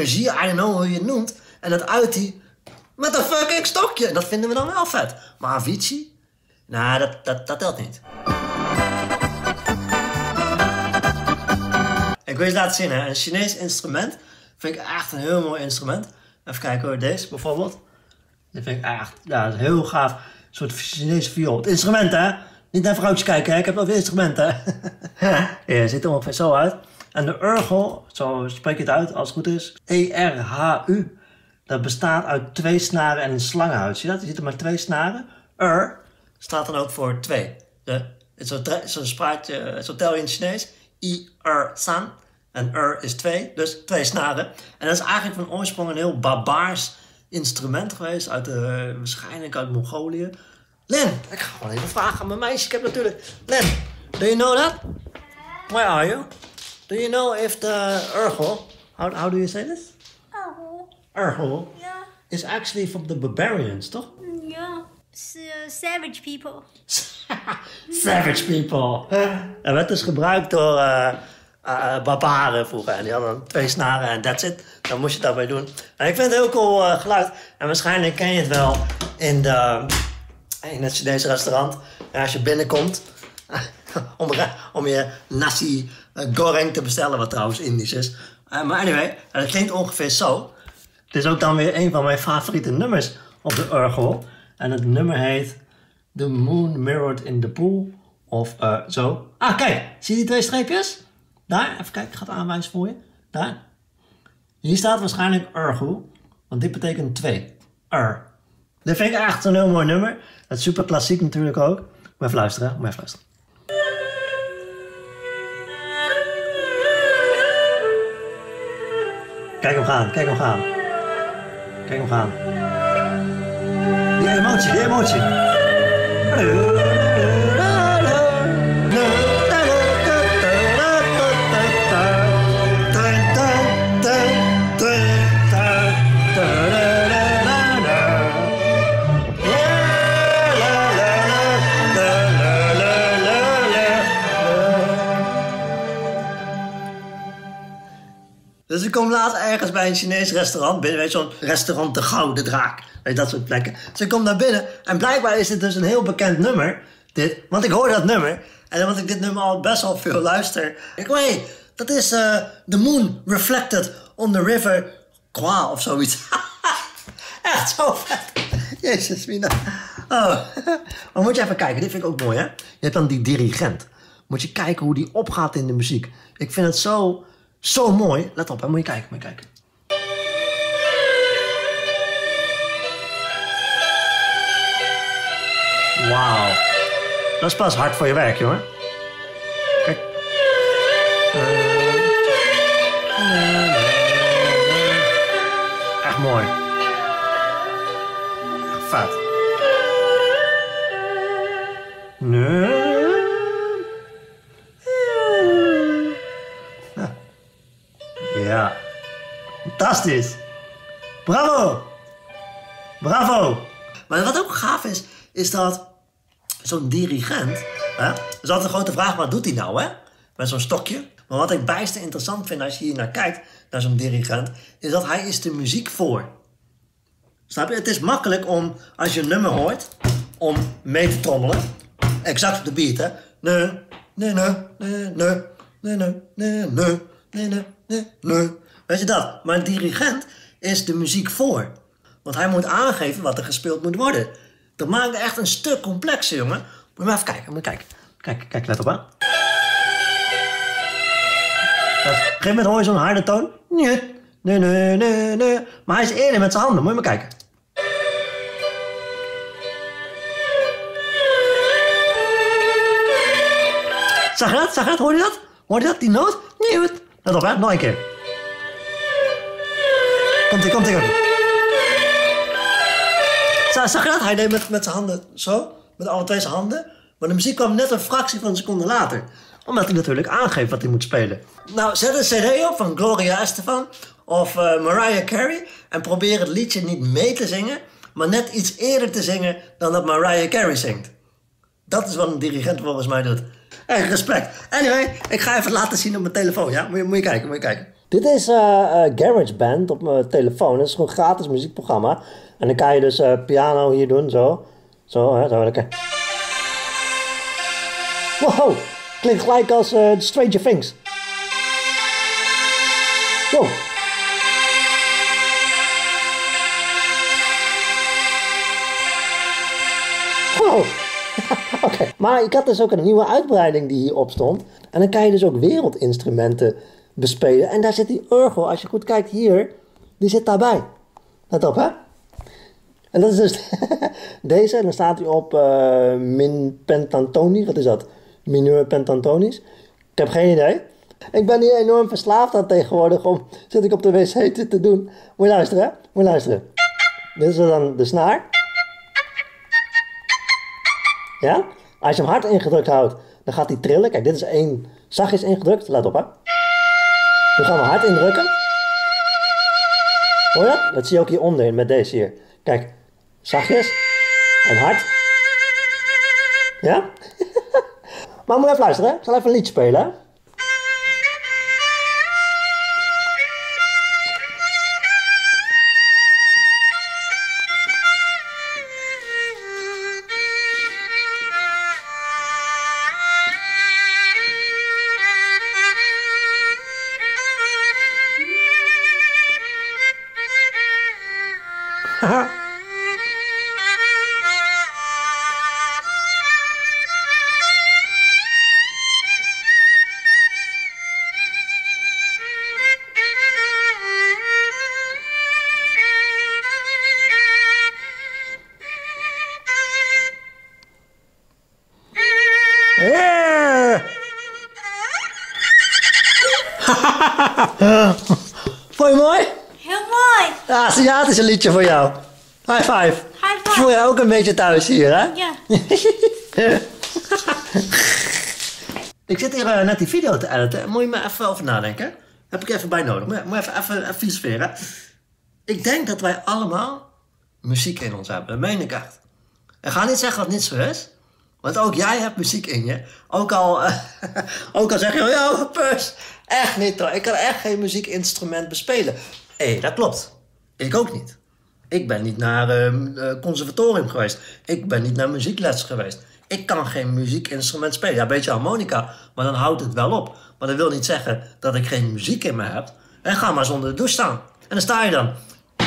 energie, I don't know hoe je het noemt. En dat uit hij met een fucking stokje. En dat vinden we dan wel vet. Maar Avicii? Nou, dat telt niet. Ik wil je laten zien, hè. Een Chinees instrument vind ik echt een heel mooi instrument. Even kijken hoor, deze bijvoorbeeld. Dat vind ik echt, ja, dat is heel gaaf. Een soort Chinese viool. Het instrument, hè. Niet naar vrouwtjes kijken, hè. Ik heb het over instrumenten. Ja, ziet er ongeveer zo uit. En de orgel, zo spreek je het uit als het goed is. E-R-H-U. Dat bestaat uit 2 snaren en een slangenhuid. Zie je dat? Je ziet er maar 2 snaren. Staat dan ook voor 2. Zo tel je in het Chinees. I-R-san. En is 2. Dus 2 snaren. En dat is eigenlijk van oorsprong een heel barbaars instrument geweest. Waarschijnlijk uit Mongolië. Len, ik ga gewoon even vragen aan mijn meisje. Ik heb natuurlijk... Len, do you know that? Where are you? Do you know if the urgel... How do you say this? Urgel. Yeah. Is actually from the barbarians, toch? Yeah. Savage people. Savage people. Dat werd dus gebruikt door barbaren vroeger. En die hadden 2 snaren en that's it. Dan moest je daarbij doen. En ik vind het heel cool geluid. En waarschijnlijk ken je het wel in het Chinese restaurant. En als je binnenkomt om je nasi goreng te bestellen, wat trouwens Indisch is. Maar anyway, het klinkt ongeveer zo. Het is ook dan weer een van mijn favoriete nummers op de orgel. En het nummer heet The Moon Mirrored in the Pool. Of zo. Ah, kijk. Zie je die 2 streepjes? Daar. Even kijken. Ik ga het aanwijzen voor je. Daar. Hier staat waarschijnlijk orgel. Want dit betekent 2. Dit vind ik echt een heel mooi nummer. Het is super klassiek natuurlijk ook. Moet even luisteren. Moet even luisteren. Kijk hem gaan. Kijk hem gaan. Kijk hem gaan. Die emotie, die emotie. Dus ik kom laatst ergens bij een Chinees restaurant binnen. Weet je, zo'n restaurant De Gouden Draak. Weet je, dat soort plekken. Dus ik kom daar binnen. En blijkbaar is dit dus een heel bekend nummer. Dit. Want ik hoor dat nummer. En omdat ik dit nummer al best wel veel luister. Ik weet, dat is The Moon Reflected on the River Kwai of zoiets. Echt zo vet. Jezus, Mina. Oh. Maar moet je even kijken. Dit vind ik ook mooi, hè. Je hebt dan die dirigent. Moet je kijken hoe die opgaat in de muziek. Ik vind het zo mooi. Let op, hè. Moet je kijken, moet je kijken. Wauw. Dat is pas hard voor je werk, jongen. Kijk. Echt mooi. Echt vet. Nee. Ja. Fantastisch. Bravo. Bravo. Maar wat ook gaaf is dat zo'n dirigent... Hè, dat is altijd een grote vraag, wat doet hij nou, hè? Met zo'n stokje. Maar wat ik bijster interessant vind als je hier naar kijkt, naar zo'n dirigent, is dat hij is de muziek voor. Snap je? Het is makkelijk om, als je een nummer hoort, om mee te trommelen. Exact op de beat, hè? Nee, nee, nee, nee, nee, nee, nee, nee, nee, nee, nee, nee, nee. Weet je dat? Maar een dirigent is de muziek voor. Want hij moet aangeven wat er gespeeld moet worden. Dat maakt het echt een stuk complexer, jongen. Moet je maar even kijken, moet je kijken. Kijk, let op, hè. Op een gegeven moment hoor je zo'n harde toon. Nee, nee, nee, nee, nee. Maar hij is eerder met zijn handen, moet je maar kijken. Zag je dat? Zag je dat? Hoor je dat? Hoor je dat? Die noot? Nee, let op, hè. Nog een keer. Komt-ie, komt-ie. Zag je dat? Hij deed met zijn handen zo. Met alle 2 zijn handen. Maar de muziek kwam net een fractie van een seconde later. Omdat hij natuurlijk aangeeft wat hij moet spelen. Nou, zet een cd op van Gloria Estefan of Mariah Carey. En probeer het liedje niet mee te zingen. Maar net iets eerder te zingen dan dat Mariah Carey zingt. Dat is wat een dirigent volgens mij doet. Echt respect. Anyway, ik ga even laten zien op mijn telefoon. Ja? Moet je kijken, moet je kijken. Dit is GarageBand op mijn telefoon. Dat is gewoon een gratis muziekprogramma. En dan kan je dus piano hier doen, zo. Zo, hè, zo lekker. Wow, klinkt gelijk als Stranger Things. Wow. Wow. Oké, maar ik had dus ook een nieuwe uitbreiding die hierop stond. En dan kan je dus ook wereldinstrumenten bespelen. En daar zit die orgel, als je goed kijkt hier, die zit daarbij. Let op, hè? En dat is dus deze. En dan staat hij op min pentantonisch. Wat is dat? Mineur pentantonisch. Ik heb geen idee. Ik ben hier enorm verslaafd aan tegenwoordig. Zit ik op de wc te doen. Moet je luisteren, hè? Moet je luisteren. Dit is dan de snaar. Ja? Als je hem hard ingedrukt houdt, dan gaat hij trillen. Kijk, dit is één zachtjes ingedrukt. Let op, hè. Nu gaan we hard indrukken. Hoor je dat? Dat zie je ook hier onderin met deze hier. Kijk, zachtjes en hard. Ja? Maar moet je even luisteren, hè. Ik zal even een liedje spelen, hè. Vond je mooi? Heel mooi. Ja, Aziatisch een liedje voor jou. High five. High five. Voel je ook een beetje thuis hier, hè? Ja. Ik zit hier net die video te editen. Moet je me even over nadenken? Heb ik even bij nodig. Moet je even filosoferen. Ik denk dat wij allemaal muziek in ons hebben. Dat meen ik echt. En ga niet zeggen dat het niet zo is. Want ook jij hebt muziek in je. Ook al zeg je, ja, Purs. Echt niet hoor. Ik kan echt geen muziekinstrument bespelen. Hé, dat klopt. Ik ook niet. Ik ben niet naar conservatorium geweest. Ik ben niet naar muziekles geweest. Ik kan geen muziekinstrument spelen. Ja, een beetje harmonica, maar dan houdt het wel op. Maar dat wil niet zeggen dat ik geen muziek in me heb. En ga maar zonder de douche staan. En dan sta je dan.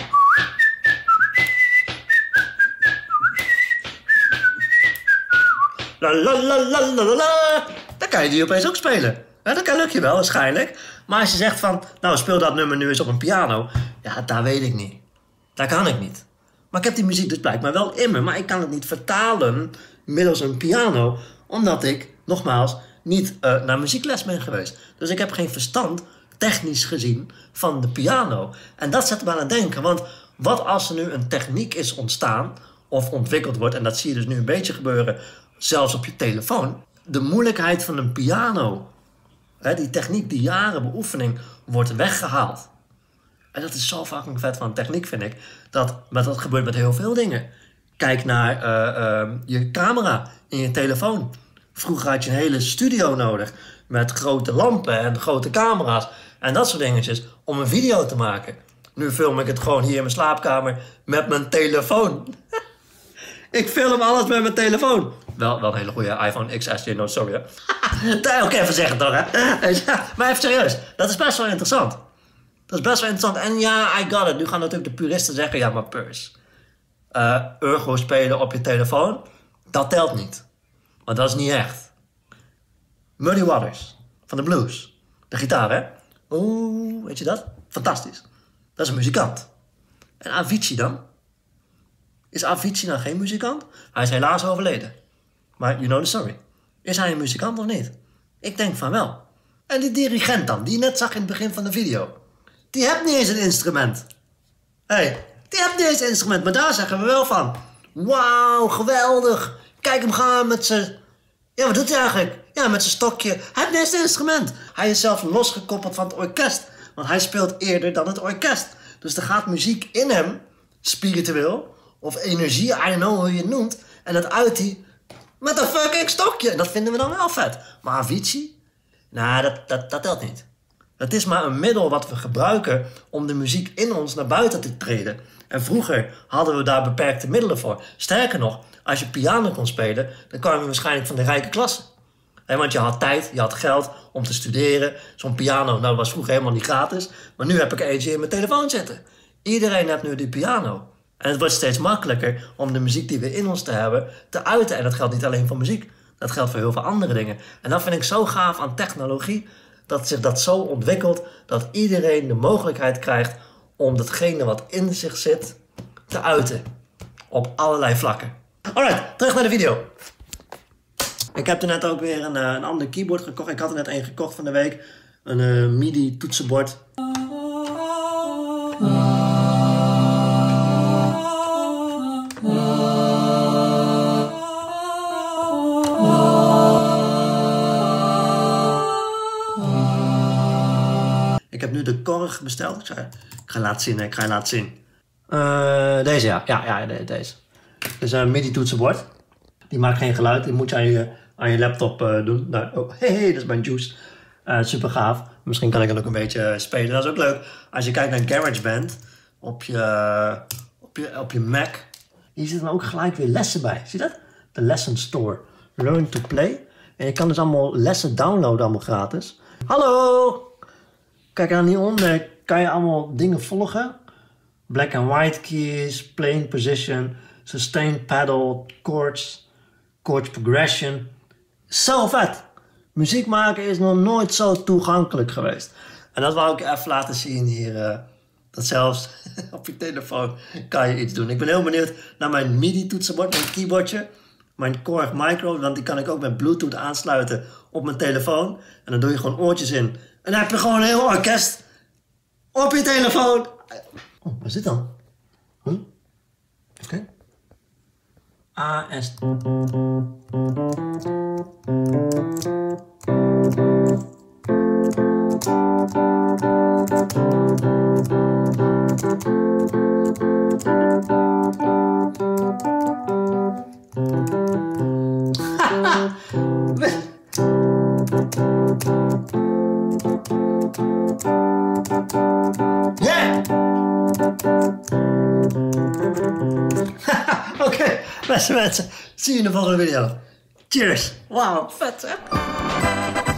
La la la la la la. Dan kan je die opeens ook spelen. Ja, dat kan lukt je wel waarschijnlijk. Maar als je zegt van, nou speel dat nummer nu eens op een piano. Ja, dat weet ik niet. Dat kan ik niet. Maar ik heb die muziek dus blijkbaar wel in me. Maar ik kan het niet vertalen middels een piano. Omdat ik, nogmaals, niet naar muziekles ben geweest. Dus ik heb geen verstand, technisch gezien, van de piano. En dat zet me aan het denken. Want wat als er nu een techniek is ontstaan of ontwikkeld wordt. En dat zie je dus nu een beetje gebeuren, zelfs op je telefoon. De moeilijkheid van een piano. Die techniek, die jaren beoefening, wordt weggehaald. En dat is zo fucking vet van techniek, vind ik. Dat gebeurt met heel veel dingen. Kijk naar je camera in je telefoon. Vroeger had je een hele studio nodig. Met grote lampen en grote camera's. En dat soort dingetjes. Om een video te maken. Nu film ik het gewoon hier in mijn slaapkamer met mijn telefoon. Ik film alles met mijn telefoon. Wel een hele goede iPhone XS, no sorry. Dat ook even zeggen toch, hè? Ja, maar even serieus. Dat is best wel interessant. Dat is best wel interessant. En ja, I got it. Nu gaan natuurlijk de puristen zeggen, ja, maar Purs. Urgo spelen op je telefoon, dat telt niet. Want dat is niet echt. Muddy Waters, van de blues. De gitaar, hè? Oeh, weet je dat? Fantastisch. Dat is een muzikant. En Avicii dan? Is Avicii nou geen muzikant? Hij is helaas overleden. Maar you know the story. Is hij een muzikant of niet? Ik denk van wel. En die dirigent dan, die je net zag in het begin van de video. Die heeft niet eens een instrument. Die heeft niet eens een instrument. Maar daar zeggen we wel van. Wauw, geweldig. Kijk hem gaan met zijn... Ja, wat doet hij eigenlijk? Ja, met zijn stokje. Hij heeft niet eens een instrument. Hij is zelfs losgekoppeld van het orkest. Want hij speelt eerder dan het orkest. Dus er gaat muziek in hem, spiritueel, of energie, I don't know hoe je het noemt. En dat uit hij met een fucking stokje. En dat vinden we dan wel vet. Maar Avicii? Nou, dat telt niet. Het is maar een middel wat we gebruiken om de muziek in ons naar buiten te treden. En vroeger hadden we daar beperkte middelen voor. Sterker nog, als je piano kon spelen, dan kwam je waarschijnlijk van de rijke klasse. Want je had tijd, je had geld om te studeren. Zo'n piano was vroeger helemaal niet gratis. Maar nu heb ik er eentje in mijn telefoon zitten. Iedereen heeft nu die piano. En het wordt steeds makkelijker om de muziek die we in ons te hebben te uiten. En dat geldt niet alleen voor muziek. Dat geldt voor heel veel andere dingen. En dat vind ik zo gaaf aan technologie. Dat zich dat zo ontwikkelt. Dat iedereen de mogelijkheid krijgt om datgene wat in zich zit te uiten. Op allerlei vlakken. Alright, terug naar de video. Ik heb er net ook weer een ander keyboard gekocht. Ik had er net één gekocht van de week. Een MIDI toetsenbord. Ik heb nu de Korg besteld. Ik ga je laten zien. Deze ja, deze. Dit is een MIDI toetsenbord. Die maakt geen geluid. Die moet je aan je laptop doen. Nou, oh, hey, dat is mijn Juice. Super gaaf. Misschien kan ik het ook een beetje spelen. Dat is ook leuk. Als je kijkt naar GarageBand op je Mac. Hier zitten ook gelijk weer lessen bij. Zie je dat? De Lesson Store. Learn to Play. En je kan dus allemaal lessen downloaden, allemaal gratis. Hallo! Kijk dan hieronder. Kan je allemaal dingen volgen. Black and white keys, playing position, sustain pedal, chords progression. Zo vet! Muziek maken is nog nooit zo toegankelijk geweest. En dat wou ik even laten zien hier. Dat zelfs op je telefoon kan je iets doen. Ik ben heel benieuwd naar mijn MIDI toetsenbord, mijn keyboardje. Mijn Korg Micro, want die kan ik ook met Bluetooth aansluiten op mijn telefoon. En dan doe je gewoon oortjes in. En dan heb je gewoon een heel orkest op je telefoon. Oh, wat is dit dan? Oké. A, S. Yeah! Oké, beste mensen. Zie je in de volgende video. Cheers. Wauw, vet hè?